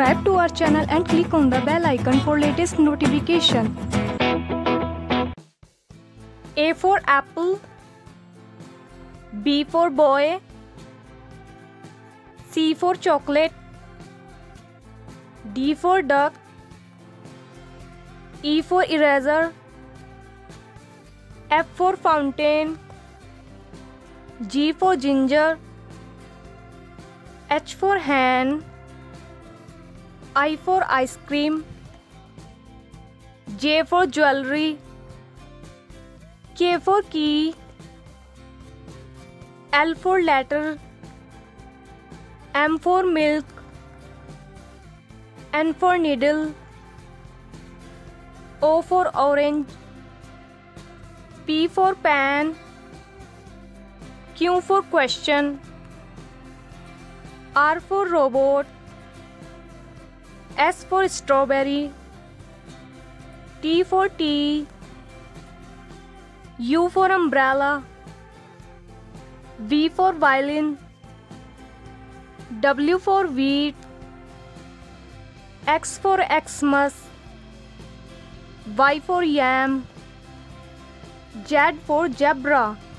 subscribe to our channel and click on the bell icon for latest notification. A for apple, B for boy, C for chocolate, D for duck, E for eraser, F for fountain, G for ginger, H for hen, I for ice cream, J for jewelry, K for key, L for letter, M for milk, N for needle, O for orange, P for pan, Q for question, R for robot, S for strawberry, T for tea, U for umbrella, V for violin, W for wheat, X for Xmas, Y for yam, Z for zebra.